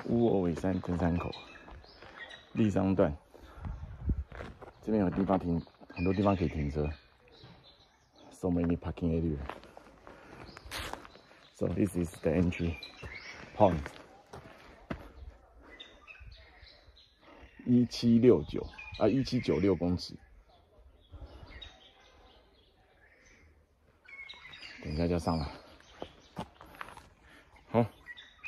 乌欧尾山登山口立商段，这边有地方停，很多地方可以停车。So many parking area. So this is the entry point. 1769啊，1796公尺。等一下就要上了。好。